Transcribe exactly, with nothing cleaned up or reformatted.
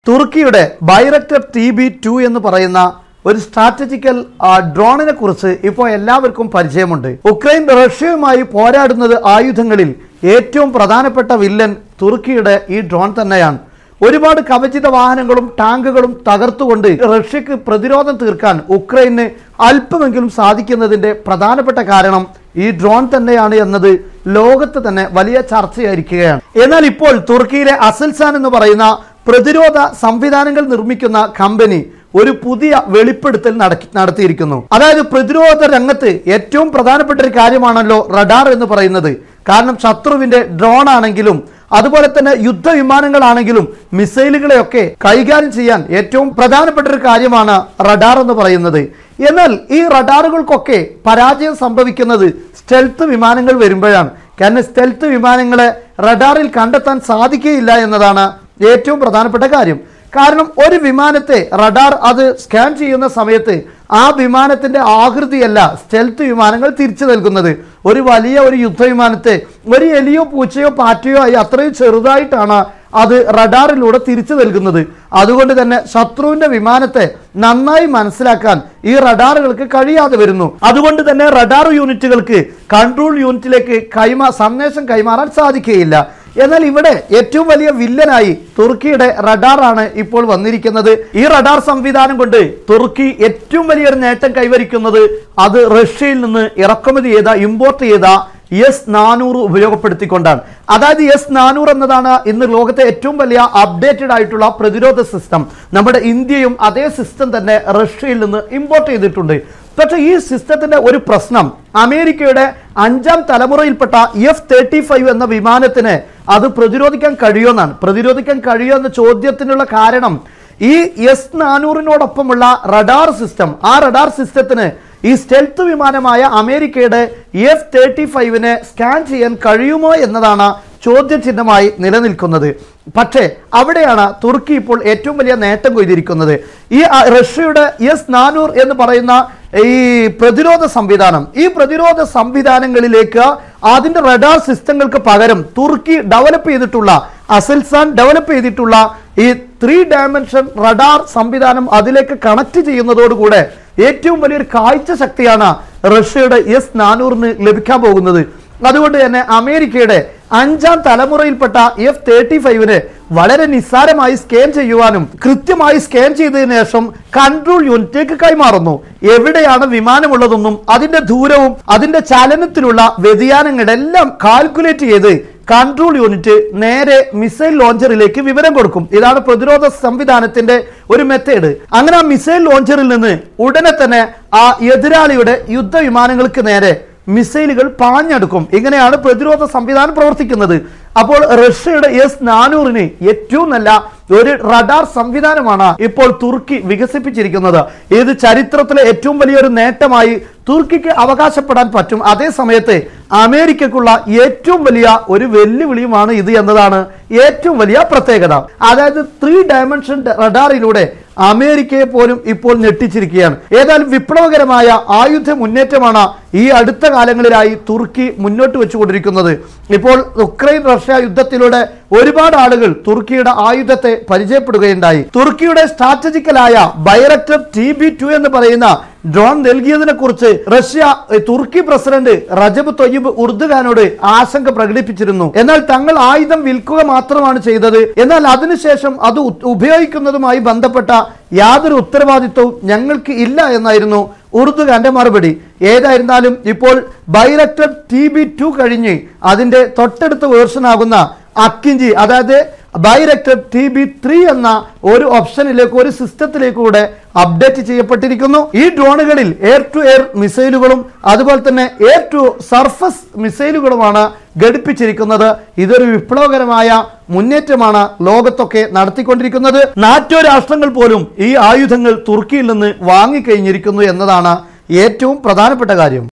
തുർക്കിയുടെ Bayraktar T B two എന്ന് പറയുന്ന ഒരു സ്ട്രാറ്റജിക്കൽ ഡ്രോണിനെ കുറിച്ച് ഇപ്പോൾ എല്ലാവർക്കും പരിചയമുണ്ട്. ഉക്രൈൻ റഷ്യയുമായി പോരാടുന്നത് ആയുധങ്ങളിൽ ഏറ്റവും പ്രധാനപ്പെട്ട വില്ലൻ തുർക്കിയുടെ ഈ ഡ്രോൺ തന്നെയാണ്. ഒരുപാട് കവചിത വാഹനങ്ങളും ടാങ്കുകളും തകർത്തുകൊണ്ട് റഷ്യക്ക് പ്രതിരോധം തീർക്കാൻ ഉക്രൈന് അല്പമെങ്കിലും സാധിക്കുന്നതിന്റെ പ്രധാനപ്പെട്ട കാരണം ഈ ഡ്രോൺ തന്നെയാണ് എന്നത് ലോകത്ത് തന്നെ വലിയ ചർച്ചയായിരിക്കുകയാണ്. എന്നാൽ ഇപ്പോൾ തുർക്കിയിലെ അസൽസാൻ എന്ന് പറയുന്ന പ്രതിരോധ സംവിധാനങ്ങൾ നിർമ്മിക്കുന്ന കമ്പനി ഒരു പുതിയ വെളിപ്പെടുത്തൽ നടത്തിയിരിക്കുന്നു. അതായത് പ്രതിരോധ രംഗത്ത് ഏറ്റവും പ്രധാനപ്പെട്ട ഒരു കാര്യമാണല്ലോ റഡാർ എന്ന് പറയുന്നത്. കാരണം ശത്രുവിന്റെ ഡ്രോൺ ആണെങ്കിലും അതുപോലെ തന്നെ യുദ്ധവിമാനങ്ങളാണെങ്കിലും മിസൈലുകളെയൊക്കെ കൈകാര്യം ചെയ്യാൻ ഏറ്റവും പ്രധാനപ്പെട്ട ഒരു കാര്യമാണ് റഡാർ എന്ന് പറയുന്നത്. എന്നാൽ ഈ റഡാറുകൾക്കൊക്കെ പരാജയം സംഭവിക്കുന്നത് സ്റ്റെൽത്ത് വിമാനങ്ങൾ വരുമ്പോഴാണ്. കാരണം സ്റ്റെൽത്ത് വിമാനങ്ങളെ റഡാറിൽ കണ്ടെത്താൻ സാധിക്കുകയില്ല എന്നതാണ് ഏറ്റവും പ്രധാനപ്പെട്ട കാര്യം. കാരണം ഒരു വിമാനത്തെ റഡാർ അത് സ്കാൻ ചെയ്യുന്ന സമയത്ത് ആ വിമാനത്തിന്റെ ആകൃതിയല്ല സ്റ്റെൽത്ത് വിമാനങ്ങൾ തിരിച്ചു നൽകുന്നത്. ഒരു വലിയ ഒരു യുദ്ധവിമാനത്തെ ഒരു എലിയോ പൂച്ചയോ പാറ്റയോ ആയി അത്രയും ചെറുതായിട്ടാണ് അത് റഡാറിലൂടെ തിരിച്ചു നൽകുന്നത്. അതുകൊണ്ട് തന്നെ ശത്രുവിന്റെ വിമാനത്തെ നന്നായി മനസ്സിലാക്കാൻ ഈ റഡാറുകൾക്ക് കഴിയാതെ വരുന്നു. അതുകൊണ്ട് തന്നെ റഡാർ യൂണിറ്റുകൾക്ക് കൺട്രോൾ യൂണിറ്റിലേക്ക് കൈമാ സന്ദേശം കൈമാറാൻ സാധിക്കുകയില്ല. എന്നാൽ ഇവിടെ ഏറ്റവും വലിയ വില്ലനായി തുർക്കിയുടെ റഡാറാണ് ഇപ്പോൾ വന്നിരിക്കുന്നത്. ഈ റഡാർ സംവിധാനം കൊണ്ട് തുർക്കി ഏറ്റവും വലിയൊരു നേട്ടം കൈവരിക്കുന്നത് അത് റഷ്യയിൽ നിന്ന് ഇറക്കുമതി ചെയ്ത ഇമ്പോർട്ട് ചെയ്ത എസ് നാനൂറ് ഉപയോഗപ്പെടുത്തിക്കൊണ്ടാണ്. അതായത് എസ് നാനൂറ് എന്നതാണ് ഇന്ന് ലോകത്തെ ഏറ്റവും വലിയ അപ്ഡേറ്റഡ് ആയിട്ടുള്ള പ്രതിരോധ സിസ്റ്റം. നമ്മുടെ ഇന്ത്യയും അതേ സിസ്റ്റം തന്നെ റഷ്യയിൽ നിന്ന് ഇമ്പോർട്ട് ചെയ്തിട്ടുണ്ട്. പക്ഷേ ഈ സിസ്റ്റത്തിന്റെ ഒരു പ്രശ്നം അമേരിക്കയുടെ അഞ്ചാം തലമുറയിൽപ്പെട്ട എഫ് തേർട്ടി ഫൈവ് എന്ന വിമാനത്തിന് അത് പ്രതിരോധിക്കാൻ കഴിയുമെന്നാണ്. പ്രതിരോധിക്കാൻ കഴിയുമോ എന്ന ചോദ്യത്തിനുള്ള കാരണം ഈ എസ് നാനൂറിനോടൊപ്പമുള്ള റഡാർ സിസ്റ്റം, ആ റഡാർ സിസ്റ്റത്തിന് ഈ സ്റ്റെൽത്ത് വിമാനമായ അമേരിക്കയുടെ എഫ് തേർട്ടി ഫൈവിനെ സ്കാൻ ചെയ്യാൻ കഴിയുമോ എന്നതാണ് ചോദ്യചിഹ്നമായി നിലനിൽക്കുന്നത്. പക്ഷേ അവിടെയാണ് തുർക്കി ഇപ്പോൾ ഏറ്റവും വലിയ നേട്ടം കൊയ്തിരിക്കുന്നത്. ഈ റഷ്യയുടെ എസ് നാനൂറ് എന്ന് പറയുന്ന ഈ പ്രതിരോധ സംവിധാനം, ഈ പ്രതിരോധ സംവിധാനങ്ങളിലേക്ക് അതിന്റെ റഡാർ സിസ്റ്റങ്ങൾക്ക് പകരം തുർക്കി ഡെവലപ്പ് ചെയ്തിട്ടുള്ള അസൽസാൻ ഡെവലപ്പ് ചെയ്തിട്ടുള്ള ഈ ത്രീ ഡയമെൻഷൻ റഡാർ സംവിധാനം അതിലേക്ക് കണക്ട് ചെയ്യുന്നതോടുകൂടെ ഏറ്റവും വലിയൊരു കാഴ്ച ശക്തിയാണ് റഷ്യയുടെ എസ് നാനൂറിന് ലഭിക്കാൻ പോകുന്നത്. അതുകൊണ്ട് തന്നെ അമേരിക്കയുടെ അഞ്ചാം തലമുറയിൽപ്പെട്ട എഫ് തേർട്ടി ഫൈവിന് വളരെ നിസ്സാരമായി സ്കാൻ ചെയ്യുവാനും കൃത്യമായി സ്കാൻ ചെയ്തതിനു ശേഷം കൺട്രോൾ യൂണിറ്റിലേക്ക് കൈമാറുന്നു. എവിടെയാണ് വിമാനമുള്ളതെന്നും അതിന്റെ ദൂരവും അതിന്റെ ചലനത്തിലുള്ള വ്യതിയാനങ്ങളെല്ലാം കാൽക്കുലേറ്റ് ചെയ്ത് കൺട്രോൾ യൂണിറ്റ് നേരെ മിസൈൽ ലോഞ്ചറിലേക്ക് വിവരം കൊടുക്കും. ഇതാണ് പ്രതിരോധ സംവിധാനത്തിന്റെ ഒരു മെത്തേഡ്. അങ്ങനെ ആ മിസൈൽ ലോഞ്ചറിൽ നിന്ന് ഉടനെ തന്നെ ആ എതിരാളിയുടെ യുദ്ധവിമാനങ്ങൾക്ക് നേരെ മിസൈലുകൾ പാഞ്ഞെടുക്കും. ഇങ്ങനെയാണ് പ്രതിരോധ സംവിധാനം പ്രവർത്തിക്കുന്നത്. അപ്പോൾ റഷ്യയുടെ എസ് നാനൂറിന് ഏറ്റവും നല്ല ഒരു റഡാർ സംവിധാനമാണ് ഇപ്പോൾ തുർക്കി വികസിപ്പിച്ചിരിക്കുന്നത്. ഇത് ചരിത്രത്തിലെ ഏറ്റവും വലിയൊരു നേട്ടമായി തുർക്കിക്ക് അവകാശപ്പെടാൻ പറ്റും. അതേ സമയത്ത് അമേരിക്കക്കുള്ള ഏറ്റവും വലിയ ഒരു വെല്ലുവിളിയുമാണ് ഇത് എന്നതാണ് ഏറ്റവും വലിയ പ്രത്യേകത. അതായത് ത്രീ ഡയമെൻഷൻ റഡാറിലൂടെ അമേരിക്കയെ പോലും ഇപ്പോൾ ഞെട്ടിച്ചിരിക്കുകയാണ്. ഏതായാലും വിപ്ലവകരമായ ആയുധ മുന്നേറ്റമാണ് ഈ അടുത്ത കാലങ്ങളിലായി തുർക്കി മുന്നോട്ട് വെച്ചുകൊണ്ടിരിക്കുന്നത്. ഇപ്പോൾ ഉക്രൈൻ റഷ്യ യുദ്ധത്തിലൂടെ ഒരുപാട് ആളുകൾ തുർക്കിയുടെ ആയുധത്തെ പരിചയപ്പെടുകയുണ്ടായി. തുർക്കിയുടെ സ്ട്രാറ്റജിക്കലായ ബൈറക്ടർ ടി ബി ടു എന്ന് പറയുന്ന ഡ്രോൺ നൽകിയതിനെ കുറിച്ച് റഷ്യ തുർക്കി പ്രസിഡന്റ് റജബ് തൊയ്യിബ് ഉർദുഗാനോട് ആശങ്ക പ്രകടിപ്പിച്ചിരുന്നു. എന്നാൽ തങ്ങൾ ആയുധം വിൽക്കുക മാത്രമാണ് ചെയ്തത്, എന്നാൽ അതിനുശേഷം അത് ഉപയോഗിക്കുന്നതുമായി ബന്ധപ്പെട്ട യാതൊരു ഉത്തരവാദിത്വവും ഞങ്ങൾക്ക് ഇല്ല എന്നായിരുന്നു ഉർദുഗാന്റെ മറുപടി. ഏതായിരുന്നാലും ഇപ്പോൾ ബൈറക്ടർ ടി ബി ടു കഴിഞ്ഞ് അതിന്റെ തൊട്ടടുത്ത വേർഷനാകുന്ന അക്കിഞ്ചി, അതായത് ബൈറക്ടർ ടി ബി ത്രീ എന്ന ഒരു ഓപ്ഷനിലേക്ക് ഒരു സിസ്റ്റത്തിലേക്ക് കൂടെ അപ്ഡേറ്റ് ചെയ്യപ്പെട്ടിരിക്കുന്നു. ഈ ഡ്രോണുകളിൽ എയർ ടു എയർ മിസൈലുകളും അതുപോലെ തന്നെ എയർ ടു സർഫസ് മിസൈലുകളുമാണ് ഘടിപ്പിച്ചിരിക്കുന്നത്. ഇതൊരു വിപ്ലവകരമായ മുന്നേറ്റമാണ് ലോകത്തൊക്കെ നടത്തിക്കൊണ്ടിരിക്കുന്നത്. നാറ്റോ രാഷ്ട്രങ്ങൾ പോലും ഈ ആയുധങ്ങൾ തുർക്കിയിൽ നിന്ന് വാങ്ങിക്കഴിഞ്ഞിരിക്കുന്നു എന്നതാണ് ഏറ്റവും പ്രധാനപ്പെട്ട കാര്യം.